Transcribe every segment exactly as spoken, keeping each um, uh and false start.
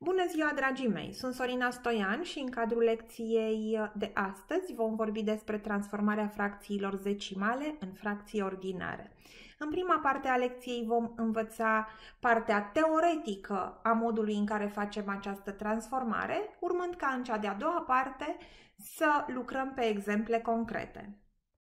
Bună ziua, dragii mei! Sunt Sorina Stoian și în cadrul lecției de astăzi vom vorbi despre transformarea fracțiilor zecimale în fracții ordinare. În prima parte a lecției vom învăța partea teoretică a modului în care facem această transformare, urmând ca în cea de-a doua parte să lucrăm pe exemple concrete.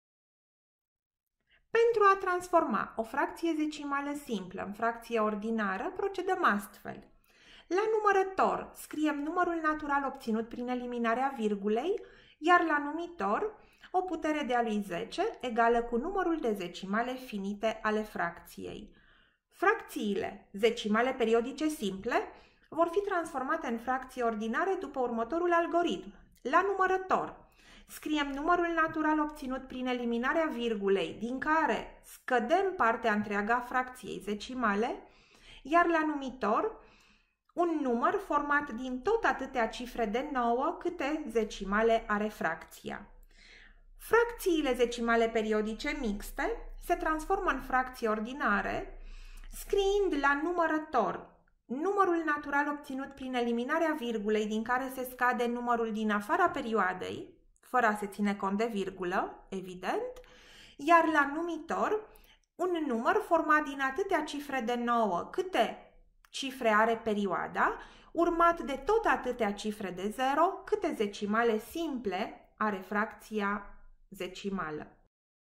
Pentru a transforma o fracție zecimală simplă în fracție ordinară, procedăm astfel. La numărător scriem numărul natural obținut prin eliminarea virgulei, iar la numitor o putere de a lui zece egală cu numărul de zecimale finite ale fracției. Fracțiile zecimale periodice simple vor fi transformate în fracții ordinare după următorul algoritm. La numărător scriem numărul natural obținut prin eliminarea virgulei, din care scădem partea întreagă a fracției zecimale, iar la numitor un număr format din tot atâtea cifre de nouă câte zecimale are fracția. Fracțiile zecimale periodice mixte se transformă în fracții ordinare scriind la numărător numărul natural obținut prin eliminarea virgulei, din care se scade numărul din afara perioadei, fără a se ține cont de virgulă, evident, iar la numitor un număr format din atâtea cifre de nouă câte cifre are perioada, urmat de tot atâtea cifre de zero câte zecimale simple are fracția zecimală.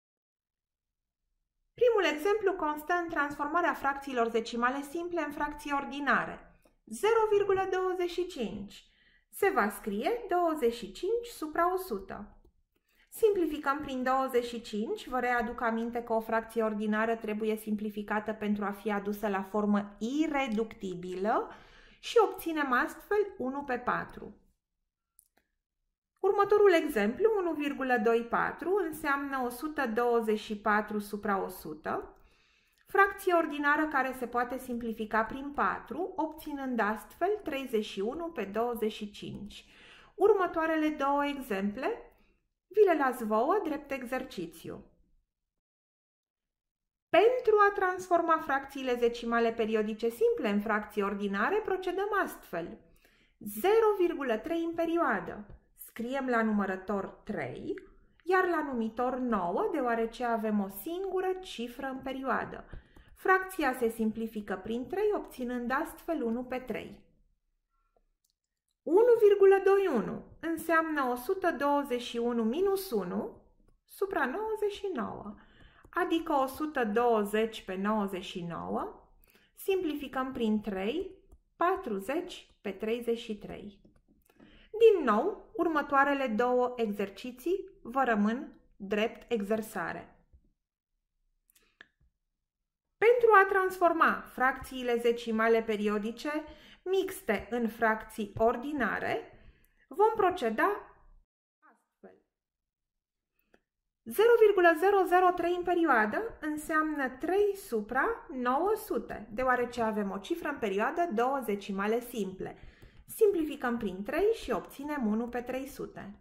Primul exemplu constă în transformarea fracțiilor zecimale simple în fracții ordinare. zero virgulă douăzeci și cinci se va scrie douăzeci și cinci supra o sută. Simplificăm prin douăzeci și cinci, vă readuc aminte că o fracție ordinară trebuie simplificată pentru a fi adusă la formă ireductibilă și obținem astfel unu pe patru. Următorul exemplu, unu virgulă douăzeci și patru, înseamnă o sută douăzeci și patru supra o sută, fracție ordinară care se poate simplifica prin patru, obținând astfel treizeci și unu pe douăzeci și cinci. Următoarele două exemple vi le las vouă drept exercițiu. Pentru a transforma fracțiile zecimale periodice simple în fracții ordinare, procedăm astfel. zero virgulă trei în perioadă. Scriem la numărător trei, iar la numitor nouă, deoarece avem o singură cifră în perioadă. Fracția se simplifică prin trei, obținând astfel unu pe trei. unu virgulă douăzeci și unu înseamnă o sută douăzeci și unu minus unu supra nouăzeci și nouă, adică o sută douăzeci pe nouăzeci și nouă, simplificăm prin trei, patruzeci pe treizeci și trei. Din nou, următoarele două exerciții vă rămân drept exersare. Pentru a transforma fracțiile zecimale periodice mixte în fracții ordinare, vom proceda astfel. zero virgulă zero zero trei în perioadă înseamnă trei supra nouă sute, deoarece avem o cifră în perioadă, două zecimale simple. Simplificăm prin trei și obținem unu pe trei sute.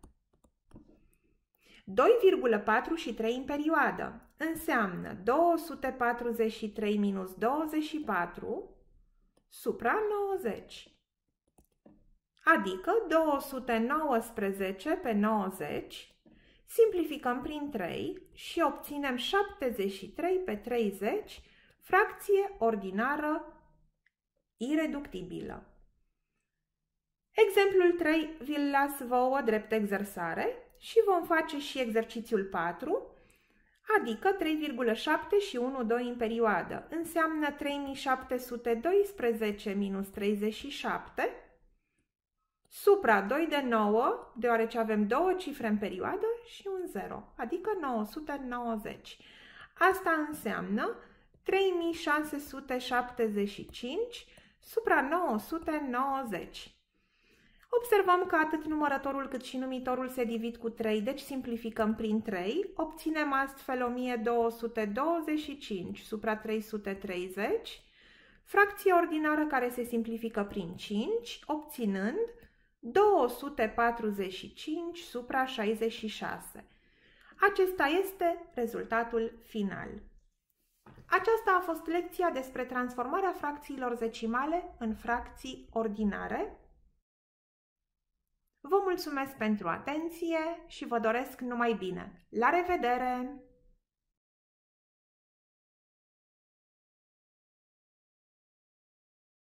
doi virgulă patruzeci și trei în perioadă înseamnă două sute patruzeci și trei minus douăzeci și patru supra nouăzeci, adică două sute nouăsprezece pe nouăzeci, simplificăm prin trei și obținem șaptezeci și trei pe treizeci, fracție ordinară ireductibilă. Exemplul trei vi-l las vouă drept exersare și vom face și exercițiul patru, adică trei virgulă șapte și unu virgulă doi în perioadă. Înseamnă trei mii șapte sute doisprezece minus treizeci și șapte supra doi de nouă, deoarece avem două cifre în perioadă și un zero, adică nouă sute nouăzeci. Asta înseamnă trei mii șase sute șaptezeci și cinci supra nouă sute nouăzeci. Observăm că atât numărătorul cât și numitorul se divid cu trei, deci simplificăm prin trei, obținem astfel o mie două sute douăzeci și cinci supra trei sute treizeci, fracție ordinară care se simplifică prin cinci, obținând două sute patruzeci și cinci supra șaizeci și șase. Acesta este rezultatul final. Aceasta a fost lecția despre transformarea fracțiilor zecimale în fracții ordinare. Vă mulțumesc pentru atenție și vă doresc numai bine. La revedere!